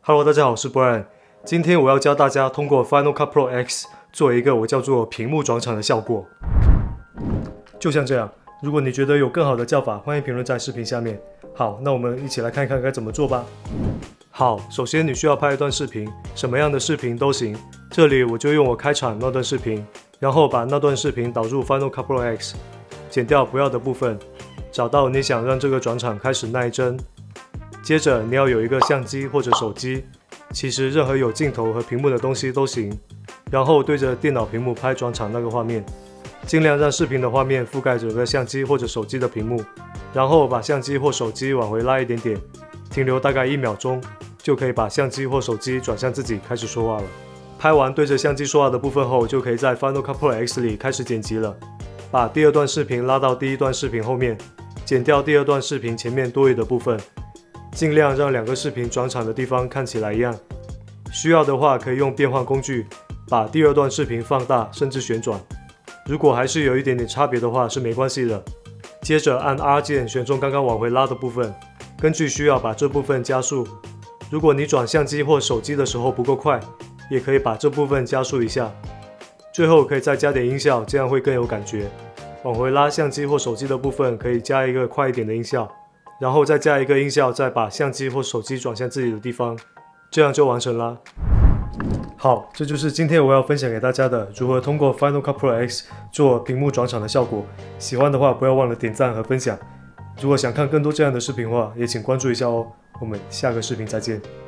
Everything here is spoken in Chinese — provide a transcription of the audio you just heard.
Hello， 大家好，我是 Brian。今天我要教大家通过 Final Cut Pro X 做一个我叫做屏幕转场的效果。就像这样，如果你觉得有更好的叫法，欢迎评论在视频下面。好，那我们一起来看看该怎么做吧。好，首先你需要拍一段视频，什么样的视频都行。这里我就用我开场那段视频，然后把那段视频导入 Final Cut Pro X， 剪掉不要的部分，找到你想让这个转场开始那一帧。接着你要有一个相机或者手机，其实任何有镜头和屏幕的东西都行。然后对着电脑屏幕拍转场那个画面，尽量让视频的画面覆盖整个相机或者手机的屏幕，然后把相机或手机往回拉一点点，停留大概1秒钟，就可以把相机或手机转向自己开始说话了。拍完对着相机说话的部分后，就可以在 Final Cut Pro X 里开始剪辑了。把第二段视频拉到第一段视频后面，剪掉第二段视频前面多余的部分，尽量让两个视频转场的地方看起来一样。需要的话可以用变换工具，把第二段视频放大甚至旋转。如果还是有一点点差别的话是没关系的。接着按 R 键选中刚刚往回拉的部分，根据需要把这部分加速。如果你转相机或手机的时候不够快，也可以把这部分加速一下。最后可以再加点音效，这样会更有感觉。往回拉相机或手机的部分可以加一个快一点的音效，然后再加一个音效，再把相机或手机转向自己的地方，这样就完成啦。好，这就是今天我要分享给大家的如何通过 Final Cut Pro X 做屏幕转场的效果。喜欢的话不要忘了点赞和分享。如果想看更多这样的视频的话，也请关注一下哦。我们下个视频再见。